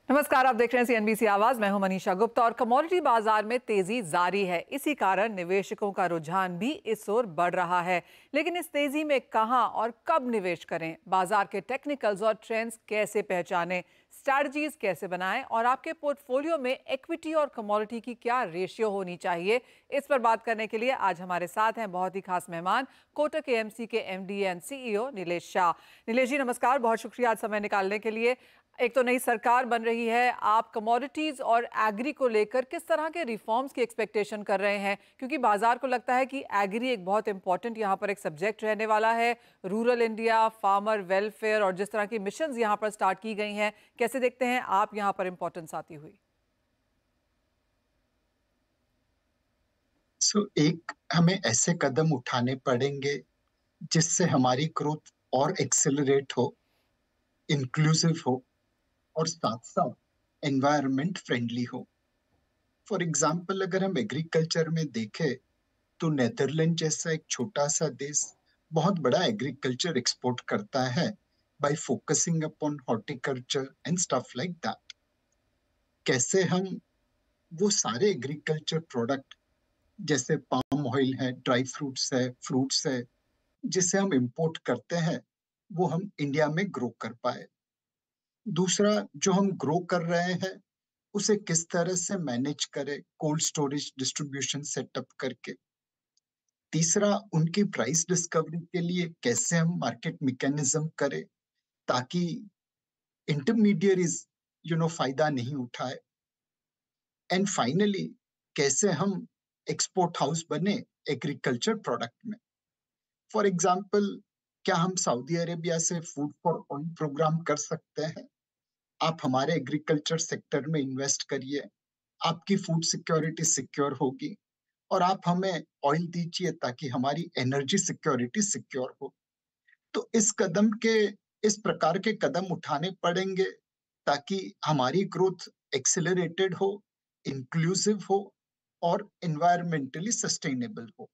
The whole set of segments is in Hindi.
नमस्कार, आप देख रहे हैं सीएनबीसी आवाज। मैं हूं मनीषा गुप्ता और कमोडिटी बाजार में तेजी जारी है। इसी कारण निवेशकों का रुझान भी इस ओर बढ़ रहा है। लेकिन इस तेजी में कहां और कब निवेश करें, बाजार के टेक्निकल्स और ट्रेंड्स कैसे पहचानें, स्ट्रैटेजीज कैसे बनाएं और आपके पोर्टफोलियो में इक्विटी और कमोडिटी की क्या रेशियो होनी चाहिए, इस पर बात करने के लिए आज हमारे साथ हैं बहुत ही खास मेहमान, कोटक एएमसी के MD and CEO Nilesh Shah. Nilesh ji नमस्कार, बहुत शुक्रिया आज समय निकालने के लिए। एक तो नई सरकार बन रही है, आप कमोडिटीज और एग्री को लेकर किस तरह के रिफॉर्म्स की एक्सपेक्टेशन कर रहे हैं? क्योंकि बाजार को लगता है कि एग्री एक बहुत इंपॉर्टेंट यहाँ पर एक सब्जेक्ट रहने वाला है। रूरल इंडिया, फार्मर वेलफेयर और जिस तरह की मिशंस यहाँ पर स्टार्ट की गई हैं, कैसे देखते हैं आप यहाँ पर इंपॉर्टेंस आती हुई? एक हमें ऐसे कदम उठाने पड़ेंगे जिससे हमारी ग्रोथ और एक्सेलरेट हो, इंक्लूसिव हो और साथ साथ एनवायरनमेंट फ्रेंडली हो। फॉर एग्जाम्पल अगर हम एग्रीकल्चर में देखें तो नेदरलैंड जैसा एक छोटा सा देश बहुत बड़ा एग्रीकल्चर एक्सपोर्ट करता है by focusing upon horticulture and stuff like that. कैसे हम वो सारे एग्रीकल्चर प्रोडक्ट जैसे पाम ऑयल है, ड्राई फ्रूट्स है जिसे हम इंपोर्ट करते हैं, वो हम इंडिया में ग्रो कर पाए। दूसरा, जो हम ग्रो कर रहे हैं उसे किस तरह से मैनेज करें कोल्ड स्टोरेज डिस्ट्रीब्यूशन सेटअप करके। तीसरा, उनकी प्राइस डिस्कवरी के लिए कैसे हम मार्केट मैकेनिज्म करें ताकि इंटरमीडियरीज फायदा नहीं उठाए। एंड फाइनली, कैसे हम एक्सपोर्ट हाउस बने एग्रीकल्चर प्रोडक्ट में। फॉर एग्जाम्पल, क्या हम सऊदी अरेबिया से फूड फॉर ऑयल प्रोग्राम कर सकते हैं? आप हमारे एग्रीकल्चर सेक्टर में इन्वेस्ट करिए, आपकी फूड सिक्योरिटी सिक्योर होगी और आप हमें ऑयल दीजिए ताकि हमारी एनर्जी सिक्योरिटी सिक्योर हो। तो इस प्रकार के कदम उठाने पड़ेंगे ताकि हमारी ग्रोथ एक्सेलरेटेड हो, इंक्लूसिव हो और एनवायरमेंटली सस्टेनेबल हो।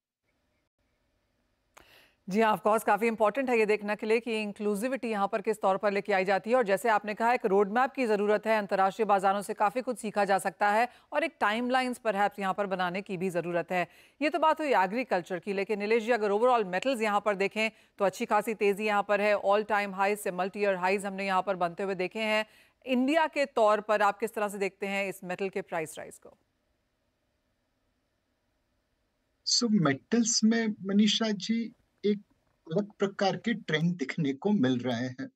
जी हाँ, ऑफ कोर्स काफ़ी इंपॉर्टेंट है ये देखने के लिए कि इंक्लूसिविटी यहाँ पर किस तौर पर लेके आई जाती है। और जैसे आपने कहा, एक रोड मैप की ज़रूरत है, अंतर्राष्ट्रीय बाजारों से काफ़ी कुछ सीखा जा सकता है और एक टाइमलाइंस परहैप्स यहाँ पर बनाने की भी ज़रूरत है। ये तो बात हुई एग्रीकल्चर की, लेकिन नीलेश जी अगर ओवरऑल मेटल्स यहाँ पर देखें तो अच्छी खासी तेज़ी यहाँ पर है। ऑल टाइम हाइज से मल्टी ईयर हाइज हमने यहाँ पर बनते हुए देखे हैं। इंडिया के तौर पर आप किस तरह से देखते हैं इस मेटल के प्राइस राइज को? मेटल्स में मनीषा जी एक अलग प्रकार के ट्रेंड दिखने को मिल रहे हैं।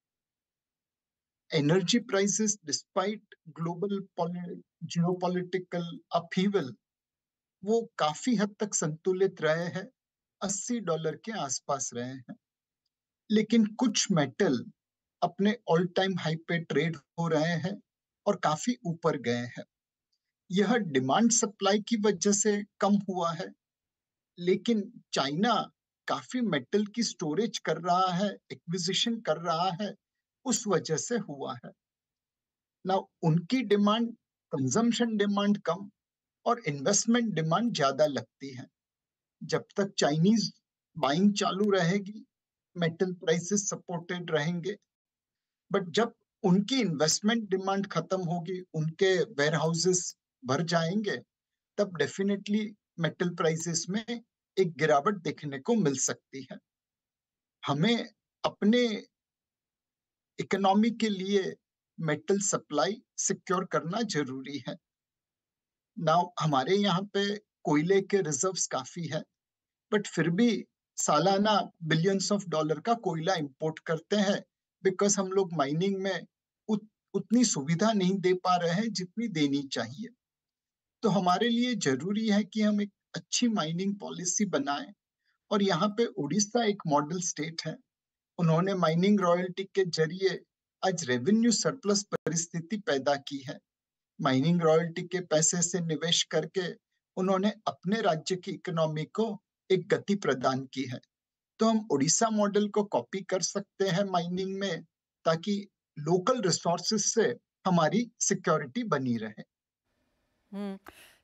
Energy prices despite global geopolitical upheaval वो काफी हद तक संतुलित रहे हैं, $80 के आसपास रहे हैं। लेकिन कुछ मेटल अपने ऑल टाइम हाई पे ट्रेड हो रहे हैं और काफी ऊपर गए हैं। यह डिमांड सप्लाई की वजह से कम हुआ है, लेकिन चाइना काफी मेटल की स्टोरेज कर रहा है, एक्विजिशन कर रहा है, उस वजह से हुआ है ना। उनकी डिमांड, कंजम्पशन डिमांड कम और इन्वेस्टमेंट डिमांड ज्यादा लगती है। जब तक चाइनीज बाइंग चालू रहेगी, मेटल प्राइसेस सपोर्टेड रहेंगे। बट जब उनकी इन्वेस्टमेंट डिमांड खत्म होगी, उनके वेयर हाउसेस भर जाएंगे, तब डेफिनेटली मेटल प्राइसेस में एक गिरावट देखने को मिल सकती है। हमें अपने इकोनॉमी के लिए मेटल सप्लाई सिक्योर करना जरूरी है। नाउ हमारे यहाँ पे कोयले के रिजर्व्स काफी है, बट फिर भी सालाना बिलियंस ऑफ डॉलर का कोयला इंपोर्ट करते हैं बिकॉज हम लोग माइनिंग में उतनी सुविधा नहीं दे पा रहे हैं जितनी देनी चाहिए। तो हमारे लिए जरूरी है कि हम एक अच्छी माइनिंग पॉलिसी बनाएं। और यहाँ पे उड़ीसा एक मॉडल स्टेट है। उन्होंने माइनिंग रॉयल्टी के जरिए आज रेवेन्यू सरप्लस परिस्थिति पैदा की है। माइनिंग रॉयल्टी के पैसे से निवेश करके उन्होंने अपने राज्य की इकोनॉमी को एक गति प्रदान की है। तो हम उड़ीसा मॉडल को कॉपी कर सकते हैं माइनिंग में, ताकि लोकल रिसोर्सेज से हमारी सिक्योरिटी बनी रहे। हम्म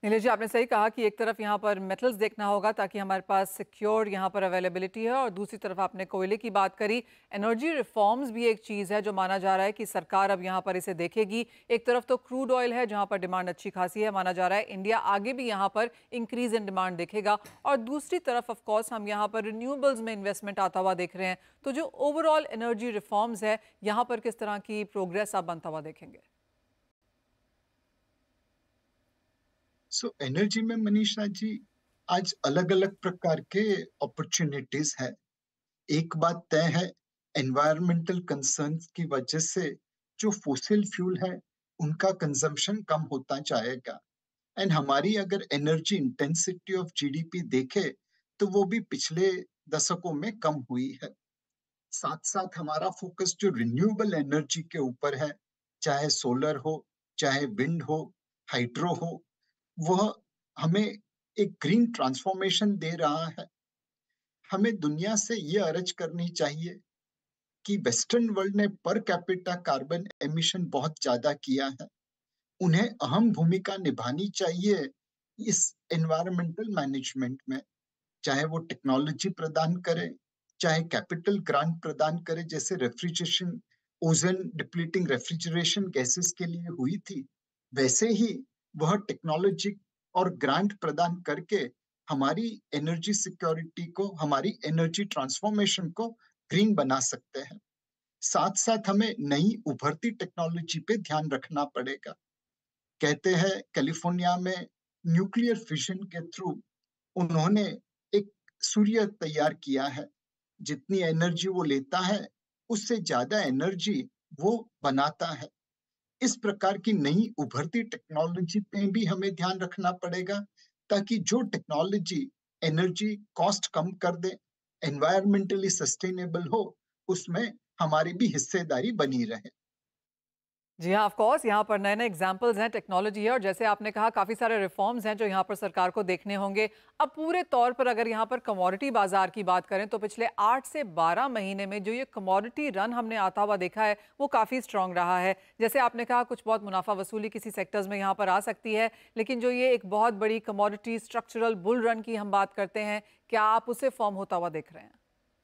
नीलेश जी, आपने सही कहा कि एक तरफ यहाँ पर मेटल्स देखना होगा ताकि हमारे पास सिक्योर यहाँ पर अवेलेबिलिटी है, और दूसरी तरफ आपने कोयले की बात करी। एनर्जी रिफॉर्म्स भी एक चीज़ है जो माना जा रहा है कि सरकार अब यहाँ पर इसे देखेगी। एक तरफ तो क्रूड ऑयल है जहाँ पर डिमांड अच्छी खासी है, माना जा रहा है इंडिया आगे भी यहाँ पर इंक्रीज इन डिमांड देखेगा, और दूसरी तरफ ऑफकोर्स हम यहाँ पर रिन्यूएबल्स में इन्वेस्टमेंट आता हुआ देख रहे हैं। तो जो ओवरऑल एनर्जी रिफॉर्म्स है, यहाँ पर किस तरह की प्रोग्रेस आप बनता हुआ देखेंगे? सो एनर्जी में मनीषा जी, आज अलग अलग प्रकार के अपॉर्चुनिटीज है। एक बात तय है, एनवायरमेंटल कंसर्न्स की वजह से जो फोसिल फ्यूल है उनका कंजम्पशन कम होता जाएगा। एंड हमारी अगर एनर्जी इंटेंसिटी ऑफ जीडीपी देखे तो वो भी पिछले दशकों में कम हुई है। साथ साथ हमारा फोकस जो रिन्यूएबल एनर्जी के ऊपर है, चाहे सोलर हो, चाहे विंड हो, हाइड्रो हो, वह हमें एक ग्रीन ट्रांसफॉर्मेशन दे रहा है। हमें दुनिया से ये अर्ज करनी चाहिए कि वेस्टर्न वर्ल्ड ने पर कैपिटा कार्बन एमिशन बहुत ज्यादा किया है। उन्हें अहम भूमिका निभानी चाहिए इस एनवायरमेंटल मैनेजमेंट में, चाहे वो टेक्नोलॉजी प्रदान करे, चाहे कैपिटल ग्रांट प्रदान करे, जैसे refrigeration, ozone depleting refrigeration gases के लिए हुई थी। वैसे ही वह टेक्नोलॉजी और ग्रांट प्रदान करके हमारी एनर्जी सिक्योरिटी को, हमारी एनर्जी ट्रांसफॉर्मेशन को ग्रीन बना सकते हैं। साथ साथ हमें नई उभरती टेक्नोलॉजी पे ध्यान रखना पड़ेगा। कहते हैं कैलिफोर्निया में न्यूक्लियर फिशन के थ्रू उन्होंने एक सूर्य तैयार किया है। जितनी एनर्जी वो लेता है उससे ज्यादा एनर्जी वो बनाता है। इस प्रकार की नई उभरती टेक्नोलॉजी पे भी हमें ध्यान रखना पड़ेगा, ताकि जो टेक्नोलॉजी एनर्जी कॉस्ट कम कर दे, एनवायरमेंटली सस्टेनेबल हो, उसमें हमारी भी हिस्सेदारी बनी रहे। जी हाँ, ऑफ कोर्स यहाँ पर नए-नए एग्जांपल्स हैं, टेक्नोलॉजी है, और जैसे आपने कहा काफ़ी सारे रिफॉर्म्स हैं जो यहाँ पर सरकार को देखने होंगे। अब पूरे तौर पर अगर यहाँ पर कमोडिटी बाजार की बात करें तो पिछले 8 से 12 महीने में जो ये कमोडिटी रन हमने आता हुआ देखा है वो काफ़ी स्ट्रॉन्ग रहा है। जैसे आपने कहा कुछ बहुत मुनाफा वसूली किसी सेक्टर्स में यहाँ पर आ सकती है, लेकिन जो ये एक बहुत बड़ी कमोडिटी स्ट्रक्चरल बुल रन की हम बात करते हैं, क्या आप उसे फॉर्म होता हुआ देख रहे हैं?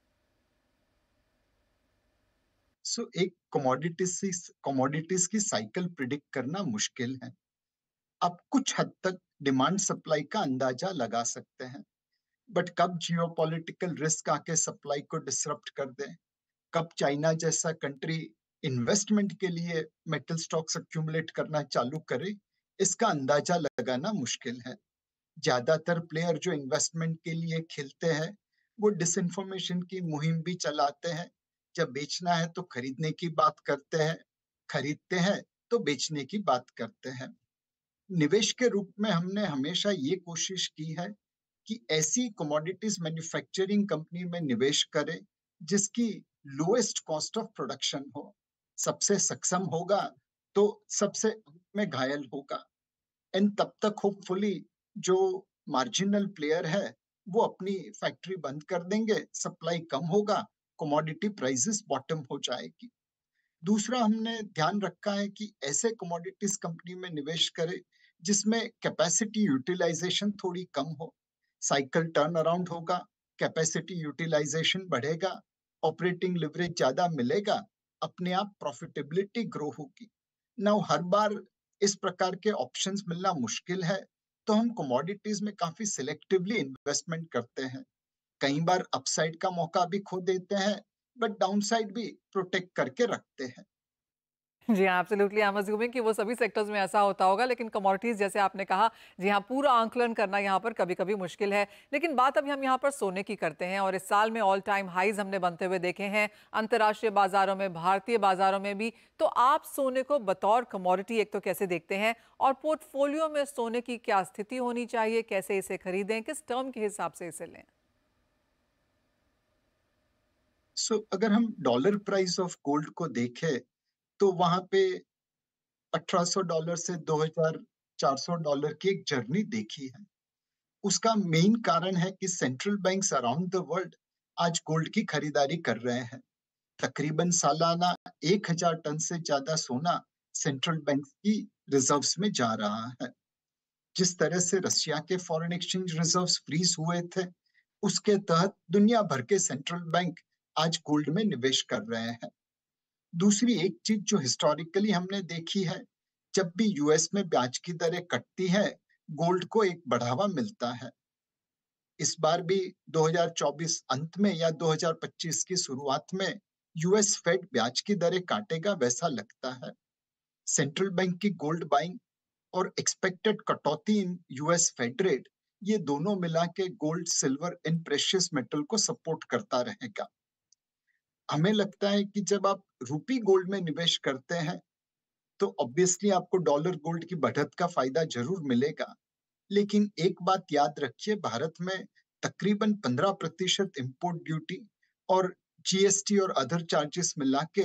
एक कमोडिटीज की साइकिल प्रिडिक्ट करना मुश्किल है। आप कुछ हद तक डिमांड सप्लाई का अंदाजा लगा सकते हैं, बट कब जियोपॉलिटिकल रिस्क आके सप्लाई को डिसरप्ट कर दे, कब चाइना जैसा कंट्री इन्वेस्टमेंट के लिए मेटल स्टॉक्स अक्यूमुलेट करना चालू करे, इसका अंदाजा लगाना मुश्किल है। ज्यादातर प्लेयर जो इन्वेस्टमेंट के लिए खेलते हैं वो डिसइंफॉर्मेशन की मुहिम भी चलाते हैं। जब बेचना है तो खरीदने की बात करते हैं, खरीदते हैं तो बेचने की बात करते हैं। निवेश के रूप में हमने हमेशा ये कोशिश की है कि ऐसी कमोडिटीज मैन्युफैक्चरिंग कंपनी में निवेश करें जिसकी लोएस्ट कॉस्ट ऑफ प्रोडक्शन हो। सबसे सक्षम होगा तो सबसे में घायल होगा। एंड तब तक होपफुली जो मार्जिनल प्लेयर है वो अपनी फैक्ट्री बंद कर देंगे, सप्लाई कम होगा, कमोडिटी प्राइसेस बॉटम हो जाएगी। दूसरा, हमने ध्यान रखा है कि ऐसे कमोडिटीज कंपनी में निवेश करें जिसमें कैपेसिटी यूटिलाइजेशन थोड़ी कम हो। साइकिल टर्न अराउंड होगा, कैपेसिटी यूटिलाइजेशन बढ़ेगा, ऑपरेटिंग लिवरेज ज्यादा मिलेगा, अपने आप प्रॉफिटेबिलिटी ग्रो होगी। ना हर बार इस प्रकार के ऑप्शंस मिलना मुश्किल है, तो हम कमोडिटीज में काफी सिलेक्टिवली इन्वेस्टमेंट करते हैं। कई बार अपसाइड का मौका भी खो देते हैं, बट डाउनसाइड भी प्रोटेक्ट करके रखते हैं। जी हाँ, एब्सोल्युटली, आई एम अज्यूमिंग कि वो सभी सेक्टर्स में ऐसा होता होगा, लेकिन कमोडिटीज़ जैसे आपने कहा, जी हाँ, पूरा आंकलन करना यहाँ पर कभी-कभी मुश्किल है। लेकिन बात अभी हम यहाँ पर सोने की करते हैं, और इस साल में ऑल टाइम हाईज़ हमने बनते हुए देखे हैं, अंतर्राष्ट्रीय बाज़ारों में, भारतीय बाज़ारों में भी। तो आप सोने को बतौर कमोडिटी एक तो कैसे देखते हैं, और पोर्टफोलियो में सोने की क्या स्थिति होनी चाहिए, कैसे इसे खरीदें, किस टर्म के हिसाब से इसे लें? अगर हम डॉलर प्राइस ऑफ गोल्ड को देखें तो वहां पे $1800 से $2400 की एक जर्नी देखी है। उसका मेन कारण है कि central banks around the world आज गोल्ड की खरीदारी कर रहे हैं। तकरीबन सालाना 1000 टन से ज्यादा सोना सेंट्रल बैंक की रिजर्व्स में जा रहा है, जिस तरह से रशिया के फॉरेन एक्सचेंज रिजर्व्स फ्रीज हुए थे, उसके तहत दुनिया भर के सेंट्रल बैंक आज गोल्ड में निवेश कर रहे हैं। दूसरी एक चीज जो हिस्टोरिकली हमने देखी है, जब भी यूएस में ब्याज की दरें कटती है, गोल्ड को एक बढ़ावा मिलता है। इस बार भी 2024 अंत में या 2025 की शुरुआत में यूएस फेड ब्याज की दरें काटेगा वैसा लगता है। सेंट्रल बैंक की गोल्ड बाइंग और एक्सपेक्टेड कटौती इन यूएस फेड रेट, ये दोनों मिला के गोल्ड, सिल्वर इन प्रेशियस मेटल को सपोर्ट करता रहेगा। हमें लगता है कि जब आप रूपी गोल्ड में निवेश करते हैं, तो ऑब्वियसली आपको डॉलर गोल्ड की बढ़त का फायदा जरूर मिलेगा। लेकिन एक बात याद रखिए, भारत में तकरीबन 15% इम्पोर्ट ड्यूटी और जीएसटी और अदर चार्जेस मिला के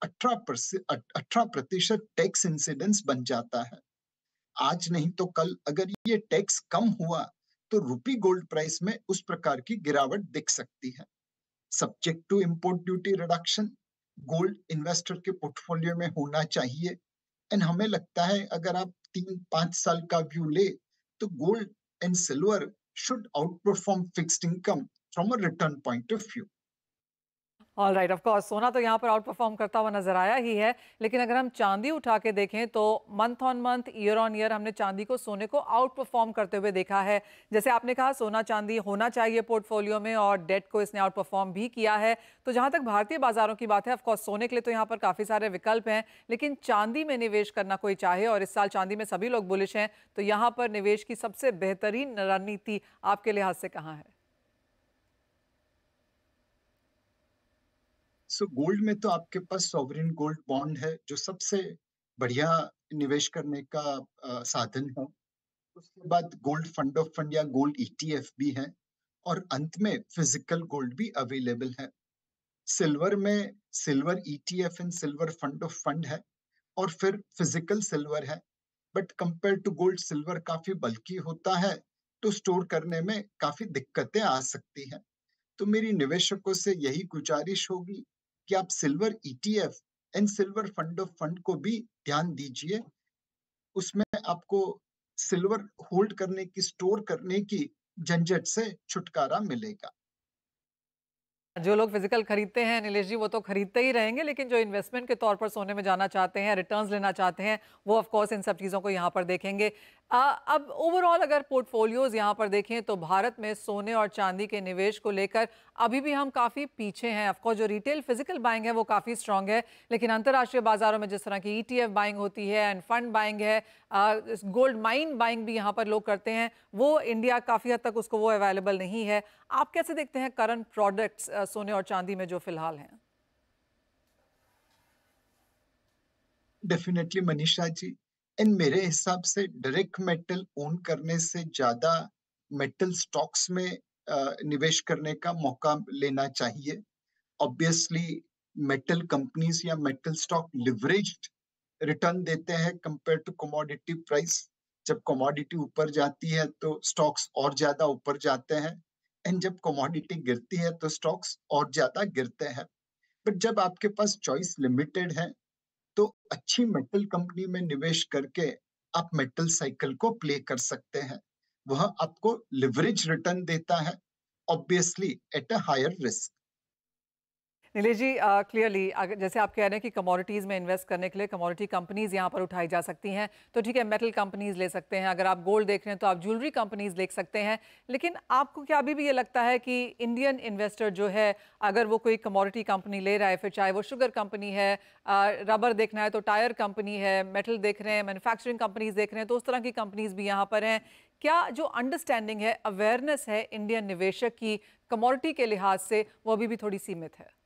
18% टैक्स इंसिडेंस बन जाता है। आज नहीं तो कल अगर ये टैक्स कम हुआ, तो रूपी गोल्ड प्राइस में उस प्रकार की गिरावट दिख सकती है। Subject to import duty reduction gold investor के पोर्टफोलियो में होना चाहिए। एंड हमें लगता है अगर आप 3-5 साल का व्यू ले, तो gold and silver should outperform fixed income from a return point of view. All right, of course सोना तो यहाँ पर आउट परफॉर्म करता हुआ नजर आया ही है, लेकिन अगर हम चांदी उठा के देखें तो month on month, year on year हमने चांदी को, सोने को आउट परफॉर्म करते हुए देखा है। जैसे आपने कहा सोना चांदी होना चाहिए पोर्टफोलियो में, और डेट को इसने आउट परफॉर्म भी किया है। तो जहाँ तक भारतीय बाजारों की बात है, ऑफ कोर्स सोने के लिए तो यहाँ पर काफी सारे विकल्प हैं, लेकिन चांदी में निवेश करना कोई चाहे, और इस साल चांदी में सभी लोग बुलिश हैं, तो यहाँ पर निवेश की सबसे बेहतरीन रणनीति आपके लिहाज से कहाँ है? सो गोल्ड में तो आपके पास सॉवरेन गोल्ड बॉन्ड है, जो सबसे बढ़िया निवेश करने का साधन है। उसके बाद गोल्ड फंड ऑफ फंड या गोल्ड ईटीएफ भी है, और अंत में फिजिकल गोल्ड भी अवेलेबल है। सिल्वर में silver ETF and silver fund of fund है, और फिर फिजिकल सिल्वर है। But compare to gold, silver काफी बल्की होता है, तो स्टोर करने में काफी दिक्कतें आ सकती हैं। तो मेरी निवेशकों से यही गुजारिश होगी कि आप silver ETF and silver fund of fund को भी ध्यान दीजिए। उसमें आपको सिल्वर होल्ड करने की, स्टोर करने की झंझट से छुटकारा मिलेगा। जो लोग फिजिकल खरीदते हैं नीलेश जी, वो तो खरीदते ही रहेंगे, लेकिन जो इन्वेस्टमेंट के तौर पर सोने में जाना चाहते हैं, रिटर्न्स लेना चाहते हैं, वो ऑफ कोर्स इन सब चीज़ों को यहाँ पर देखेंगे। अब ओवरऑल अगर पोर्टफोलियोज यहाँ पर देखें, तो भारत में सोने और चांदी के निवेश को लेकर अभी भी हम काफ़ी पीछे हैं। ऑफ कोर्स जो रिटेल फिजिकल बाइंग है वो काफ़ी स्ट्रांग है, लेकिन अंतर्राष्ट्रीय बाजारों में जिस तरह की ईटीएफ बाइंग होती है एंड फंड बाइंग है, गोल्ड माइन बाइंग भी यहाँ पर लोग करते हैं, वो इंडिया काफ़ी हद तक उसको वो अवेलेबल नहीं है। आप कैसे देखते हैं करंट प्रोडक्ट्स सोने और चांदी में जो फिलहाल हैं? डेफिनेटली मनीषा जी, एंड मेरे हिसाब से डायरेक्ट मेटल ओन करने से ज्यादा मेटल स्टॉक्स में निवेश करने का मौका लेना चाहिए। ऑब्वियसली मेटल कंपनीज या मेटल स्टॉक लिवरेज्ड रिटर्न देते हैं कंपेयर टू कमोडिटी प्राइस। जब कमोडिटी ऊपर जाती है तो स्टॉक्स और ज्यादा ऊपर जाते हैं, एंड जब कमोडिटी गिरती है तो स्टॉक्स और ज्यादा गिरते हैं। बट जब आपके पास चॉइस लिमिटेड है, तो अच्छी मेटल कंपनी में निवेश करके आप मेटल साइकिल को प्ले कर सकते हैं। वह आपको लिवरेज रिटर्न देता है, obviously at a higher risk. Nilesh ji, clearly अगर जैसे आप कह रहे हैं कि कमोडिटीज़ में इन्वेस्ट करने के लिए कमोडिटी कंपनीज यहाँ पर उठाई जा सकती हैं, तो ठीक है, मेटल कंपनीज ले सकते हैं। अगर आप गोल्ड देख रहे हैं तो आप ज्वेलरी कंपनीज देख सकते हैं। लेकिन आपको क्या अभी भी ये लगता है कि इंडियन इन्वेस्टर जो है, अगर वो कोई कमोडिटी कंपनी ले रहा है, फिर चाहे वो शुगर कंपनी है, रबर देखना है तो टायर कंपनी है, मेटल देख रहे हैं, मैन्युफैक्चरिंग कंपनीज देख रहे हैं, तो उस तरह की कंपनीज भी यहाँ पर हैं, क्या जो अंडरस्टैंडिंग है, अवेयरनेस है इंडियन निवेशक की कमोडिटी के लिहाज से, वो अभी भी थोड़ी सीमित है?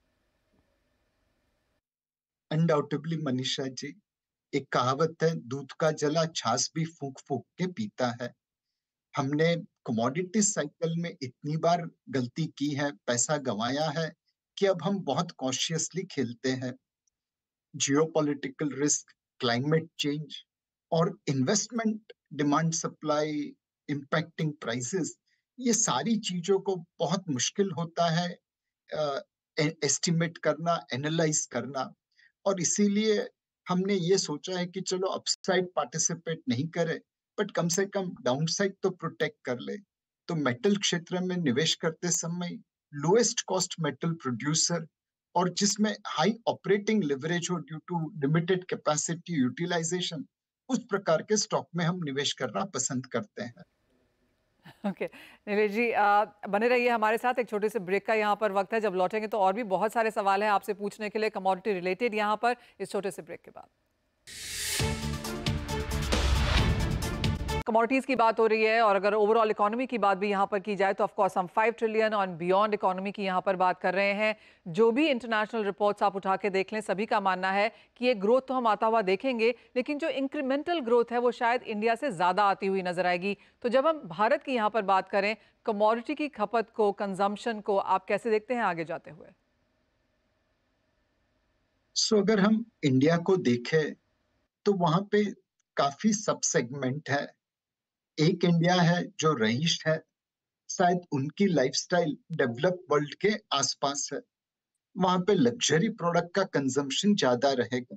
अनडाउटेबली मनीषा जी, एक कहावत है, दूध का जला छाछ भी फूंक फूंक के पीता है। हमने कमोडिटी साइकिल में इतनी बार गलती की है, पैसा गंवाया है, कि अब हम बहुत कॉशियसली खेलते हैं। जियोपॉलिटिकल रिस्क, क्लाइमेट चेंज और investment demand supply impacting prices, ये सारी चीजों को बहुत मुश्किल होता है एस्टिमेट करना, एनालाइज करना। और इसीलिए हमने ये सोचा है कि चलो अपसाइड पार्टिसिपेट नहीं करें, बट कम से कम डाउनसाइड तो प्रोटेक्ट कर ले। तो मेटल क्षेत्र में निवेश करते समय लोएस्ट कॉस्ट मेटल प्रोड्यूसर और जिसमें हाई ऑपरेटिंग लिवरेज हो due to limited capacity utilisation, उस प्रकार के स्टॉक में हम निवेश करना पसंद करते हैं। ओके नीलेश जी, बने रहिए हमारे साथ। एक छोटे से ब्रेक का यहाँ पर वक्त है, जब लौटेंगे तो और भी बहुत सारे सवाल हैं आपसे पूछने के लिए कमोडिटी रिलेटेड यहाँ पर, इस छोटे से ब्रेक के बाद। कमोडिटीज की बात हो रही है और अगर ओवरऑल इकोनॉमी की बात भी यहाँ पर की जाए तो ऑफ कोर्स हम 5 ट्रिलियन और बियॉन्ड इकोनॉमी की यहाँ पर बात कर रहे हैं। जो भी इंटरनेशनल रिपोर्ट्स आप उठा के देख लें, सभी का मानना है कि ये ग्रोथ तो हम आता हुआ देखेंगे, लेकिन जो इंक्रीमेंटल ग्रोथ है वो शायद इंडिया से ज्यादा आती हुई नजर आएगी। तो जब हम भारत की यहाँ पर बात करें, कमोडिटी की खपत को, कंजम्पशन को आप कैसे देखते हैं आगे जाते हुए? अगर हम इंडिया को देखें तो वहां पे काफी सब सेगमेंट है। एक इंडिया है जो रईस है, शायद उनकी लाइफस्टाइल डेवलप वर्ल्ड के आसपास है, वहां पे लग्जरी प्रोडक्ट का कंजम्पशन ज्यादा रहेगा।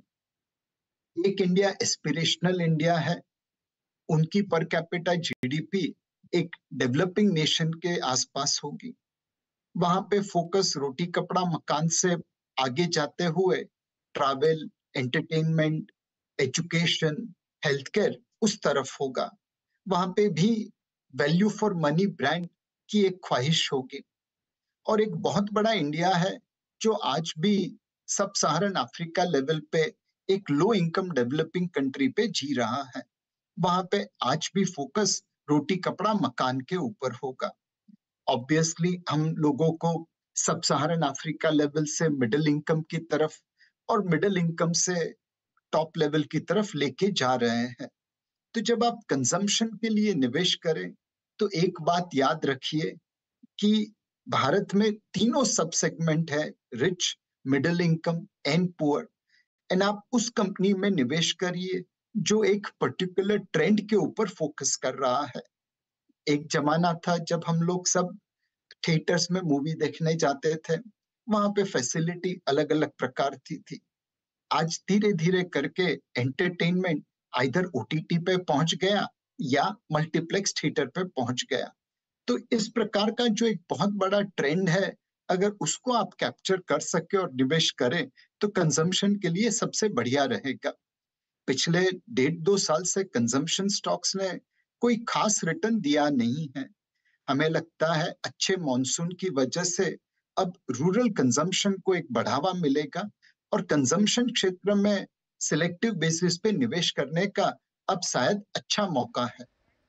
एक इंडिया एस्पिरेशनल इंडिया है, उनकी पर कैपिटा जीडीपी एक डेवलपिंग नेशन के आसपास होगी। वहां पे फोकस रोटी कपड़ा मकान से आगे जाते हुए travel, entertainment, education, health care उस तरफ होगा। वहां पे भी वैल्यू फॉर मनी ब्रांड की एक ख्वाहिश होगी। और एक बहुत बड़ा इंडिया है जो आज भी सब सहारन अफ्रीका लेवल पे एक लो इनकम डेवलपिंग कंट्री पे जी रहा है। वहां पे आज भी फोकस रोटी कपड़ा मकान के ऊपर होगा। ऑब्वियसली हम लोगों को सब सहारन अफ्रीका लेवल से मिडिल इनकम की तरफ और मिडिल इनकम से टॉप लेवल की तरफ लेके जा रहे हैं। तो जब आप कंजम्पशन के लिए निवेश करें तो एक बात याद रखिए कि भारत में तीनों सब सेगमेंट है, rich, middle income and poor. And आप उस कंपनी में निवेश करिए जो एक पर्टिकुलर ट्रेंड के ऊपर फोकस कर रहा है। एक जमाना था जब हम लोग सब थिएटर्स में मूवी देखने जाते थे, वहां पे फैसिलिटी अलग अलग प्रकार की थी। आज धीरे धीरे करके एंटरटेनमेंट आइदर ओटीटी पे पहुंच गया या मल्टीप्लेक्स थिएटर पे पहुंच गया। तो इस प्रकार का जो एक बहुत बड़ा ट्रेंड है, अगर उसको आप कैप्चर कर सके और निवेश करें तो कंजम्पशन के लिए सबसे बढ़िया रहेगा। पिछले 1.5-2 साल से कंजम्पशन स्टॉक्स ने कोई खास रिटर्न दिया नहीं है। हमें लगता है अच्छे मॉनसून की वजह से अब रूरल कंजम्पशन को एक बढ़ावा मिलेगा और कंजम्पशन क्षेत्र में सिलेक्टिव बेसिस पे निवेश करने का अब शायद अच्छा मौका है।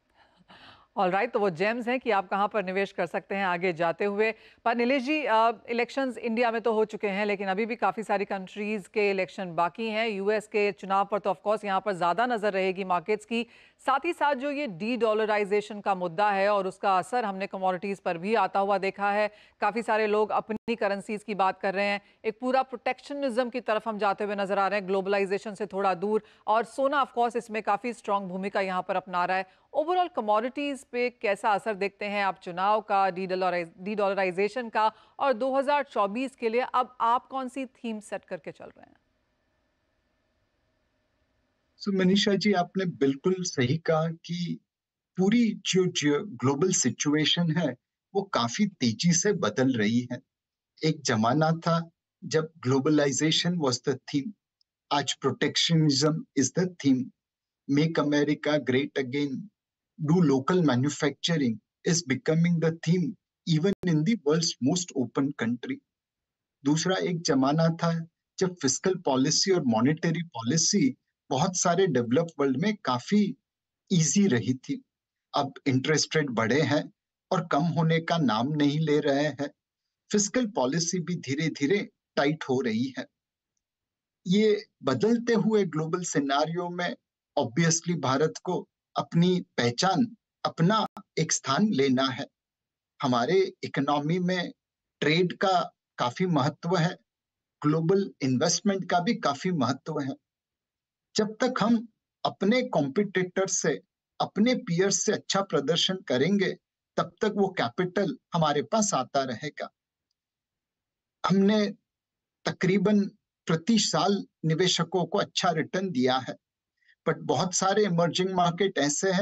ऑलराइट, तो वो जेम्स हैं कि आप कहाँ पर निवेश कर सकते हैं आगे जाते हुए। पर नीलेश जी, इलेक्शंस इंडिया में तो हो चुके हैं, लेकिन अभी भी काफ़ी सारी कंट्रीज़ के इलेक्शन बाकी हैं। यूएस के चुनाव पर तो ऑफ कोर्स यहाँ पर ज़्यादा नज़र रहेगी मार्केट्स की। साथ ही साथ जो ये डी डॉलराइजेशन का मुद्दा है और उसका असर हमने कमोडिटीज़ पर भी आता हुआ देखा है। काफ़ी सारे लोग अपनी करेंसीज की बात कर रहे हैं। एक पूरा प्रोटेक्शनिज्म की तरफ हम जाते हुए नजर आ रहे हैं, ग्लोबलाइजेशन से थोड़ा दूर। और सोना ऑफ कोर्स इसमें काफ़ी स्ट्रॉन्ग भूमिका यहाँ पर अपना रहा है। ओवरऑल कमोडिटीज पे कैसा असर देखते हैं आप चुनाव का, डी डॉलराइजेशन का, और 2024 के लिए अब आप कौन सी थीम सेट करके चल रहे हैं? मनीषा जी, आपने बिल्कुल सही कहा कि पूरी जो ग्लोबल सिचुएशन है वो काफी तेजी से बदल रही है। एक जमाना था जब ग्लोबलाइजेशन वाज द थीम, आज protectionism is the theme. Make America great again, do local manufacturing is becoming the theme even in the world's most open country. दूसरा एक जमाना था जब फिस्कल पॉलिसी और मॉनेटरी पॉलिसी बहुत सारे डेवलप वर्ल्ड में काफी इजी रही थी। अब इंटरेस्ट रेट बढ़े हैं और कम होने का नाम नहीं ले रहे हैं। फिस्कल पॉलिसी भी धीरे धीरे टाइट हो रही है। ये बदलते हुए ग्लोबल सिनारियो में ऑब्वियसली भारत को अपनी पहचान, अपना एक स्थान लेना है। हमारे इकोनॉमी में ट्रेड का काफी महत्व है, ग्लोबल इन्वेस्टमेंट का भी काफी महत्व है। जब तक हम अपने कॉम्पिटिटर से, अपने पीयर्स से अच्छा प्रदर्शन करेंगे, तब तक वो कैपिटल हमारे पास आता रहेगा। हमने तकरीबन प्रति साल निवेशकों को अच्छा रिटर्न दिया है, बट बहुत सारे इमर्जिंग मार्केट ऐसे हैं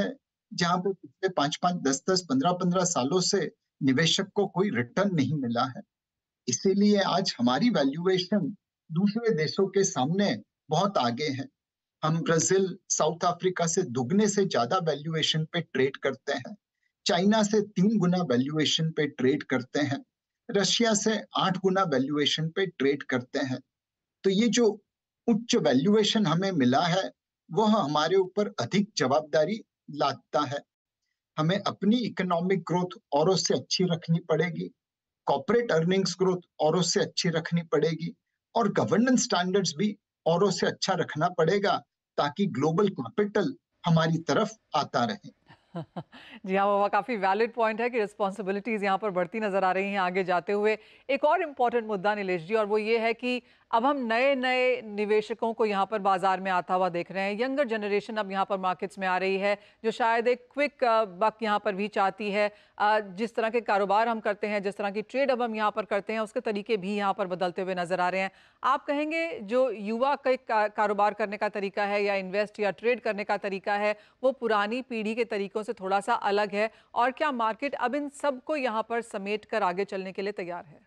जहां पे पिछले 5-5, 10-10, 15-15 सालों से निवेशक को कोई रिटर्न नहीं मिला है। इसीलिए आज हमारी वैल्यूएशन दूसरे देशों के सामने बहुत आगे है। हम ब्राजील, साउथ अफ्रीका से दुगने से ज्यादा वैल्यूएशन पे ट्रेड करते हैं। चाइना से 3 गुना वैल्यूएशन पे ट्रेड करते हैं। रशिया से 8 गुना वैल्यूएशन पे ट्रेड करते हैं। तो ये जो उच्च वैल्यूएशन हमें मिला है, वह हमारे ऊपर अधिक जवाबदारी लादता है। हमें अपनी इकोनॉमिक ग्रोथ औरों से अच्छी रखनी पड़ेगी, कॉर्पोरेट अर्निंग्स ग्रोथ औरों से अच्छी रखनी पड़ेगी और गवर्नेंस स्टैंडर्ड्स भी औरों से अच्छा रखना पड़ेगा, ताकि ग्लोबल कैपिटल हमारी तरफ आता रहे। जी हाँ, वो काफ़ी वैलिड पॉइंट है कि रिस्पॉन्सिबिलिटीज़ यहाँ पर बढ़ती नज़र आ रही हैं आगे जाते हुए। एक और इम्पॉर्टेंट मुद्दा नीलेश जी, और वो ये है कि अब हम नए-नए निवेशकों को यहाँ पर बाज़ार में आता हुआ देख रहे हैं। यंगर जनरेशन अब यहाँ पर मार्केट्स में आ रही है, जो शायद एक क्विक बक यहाँ पर भी चाहती है। जिस तरह के कारोबार हम करते हैं, जिस तरह की ट्रेड अब हम यहाँ पर करते हैं, उसके तरीके भी यहाँ पर बदलते हुए नज़र आ रहे हैं। आप कहेंगे जो युवा का कारोबार करने का तरीका है या इन्वेस्ट या ट्रेड करने का तरीका है, वो पुरानी पीढ़ी के तरीकों से थोड़ा सा अलग है, और क्या मार्केट अब इन सबको यहाँ पर समेट कर आगे चलने के लिए तैयार है?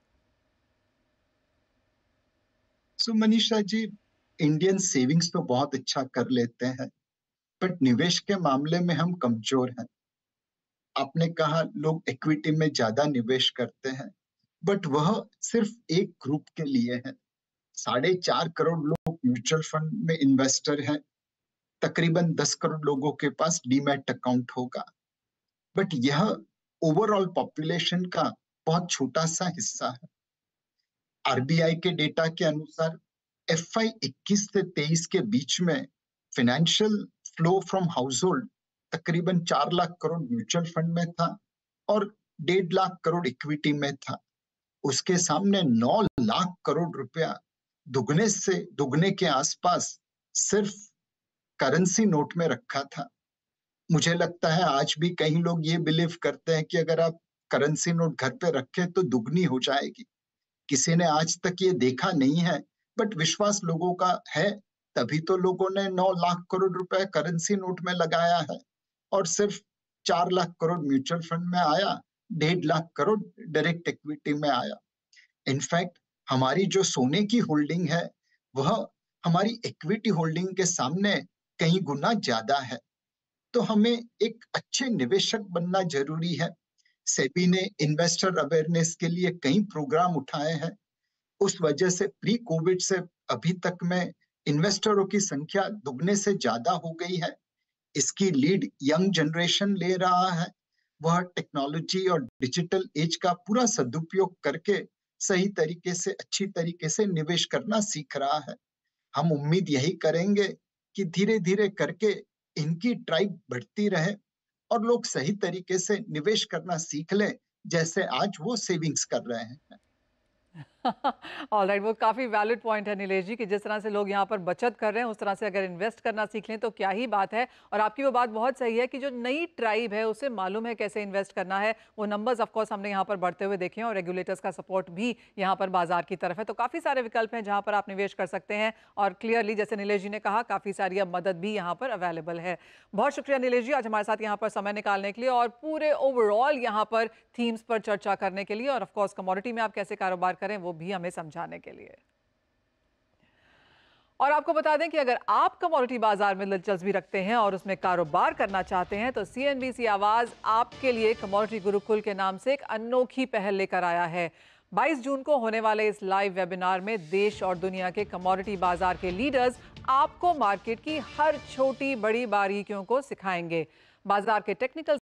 So Manisha ji, Indian savings तो बहुत अच्छा कर लेते हैं, बट निवेश के मामले में हम कमजोर हैं। आपने कहा लोग इक्विटी में ज्यादा निवेश करते हैं, बट वह सिर्फ एक ग्रुप के लिए है। 4.5 करोड़ लोग म्यूचुअल फंड में इन्वेस्टर हैं। तकरीबन 10 करोड़ लोगों के पास डीमैट अकाउंट होगा, बट यह ओवरऑल पॉपुलेशन का बहुत छोटा सा हिस्सा है। आरबीआई के डेटा के अनुसार FY 21 से 23 के बीच में financial flow from household तकरीबन 4 लाख करोड़ म्यूचुअल फंड में था और 1.5 लाख करोड़ इक्विटी में था। उसके सामने 9 लाख करोड़ रुपया, दुगने से दुगने के आसपास, सिर्फ करेंसी नोट में रखा था। मुझे लगता है आज भी कई लोग ये बिलीव करते हैं कि अगर आप करेंसी नोट घर पे रखें तो दुगनी हो जाएगी। किसी ने आज तक ये देखा नहीं है, बट विश्वास लोगों का है, तभी तो लोगों ने 9 लाख करोड़ रुपए करेंसी नोट में लगाया है और सिर्फ 4 लाख करोड़ म्यूचुअल फंड में आया, 1.5 लाख करोड़ डायरेक्ट इक्विटी में आया। इनफैक्ट हमारी जो सोने की होल्डिंग है, वह हमारी इक्विटी होल्डिंग के सामने कई गुना ज्यादा है। तो हमें एक अच्छे निवेशक बनना जरूरी है। सेबी ने इन्वेस्टर अवेयरनेस के लिए कई प्रोग्राम उठाए हैं। उस वजह से प्री कोविड से अभी तक में इन्वेस्टरों की संख्या दुगने से ज्यादा हो गई है। इसकी लीड यंग जनरेशन ले रहा है। वह टेक्नोलॉजी और डिजिटल एज का पूरा सदुपयोग करके सही तरीके से, अच्छी तरीके से निवेश करना सीख रहा है। हम उम्मीद यही करेंगे कि धीरे धीरे करके इनकी ट्राइब बढ़ती रहे और लोग सही तरीके से निवेश करना सीख लें, जैसे आज वो सेविंग्स कर रहे हैं। ऑलराइट, वो काफ़ी वैलिड पॉइंट है नीलेश जी कि जिस तरह से लोग यहाँ पर बचत कर रहे हैं, उस तरह से अगर इन्वेस्ट करना सीख लें तो क्या ही बात है। और आपकी वो बात बहुत सही है कि जो नई ट्राइब है उसे मालूम है कैसे इन्वेस्ट करना है। वो नंबर्स ऑफ कोर्स हमने यहाँ पर बढ़ते हुए देखे हैं और रेगुलेटर्स का सपोर्ट भी यहाँ पर बाजार की तरफ है। तो काफ़ी सारे विकल्प हैं जहाँ पर आप निवेश कर सकते हैं, और क्लियरली जैसे नीलेश जी ने कहा, काफ़ी सारी अब मदद भी यहाँ पर अवेलेबल है। बहुत शुक्रिया नीलेश जी आज हमारे साथ यहाँ पर समय निकालने के लिए और पूरे ओवरऑल यहाँ पर थीम्स पर चर्चा करने के लिए, और ऑफ कोर्स कमोडिटी में आप कैसे कारोबार करें वो भी हमें समझाने के लिए। और आपको बता दें कि अगर आप कमोडिटी बाजार में दिलचस्पी रखते हैं और उसमें कारोबार करना चाहते हैं, तो CNBC आवाज आपके लिए कमोडिटी गुरुकुल के नाम से एक अनोखी पहल लेकर आया है। 22 जून को होने वाले इस लाइव वेबिनार में देश और दुनिया के कमोडिटी बाजार के लीडर्स आपको मार्केट की हर छोटी बड़ी बारीकियों को सिखाएंगे। बाजार के टेक्निकल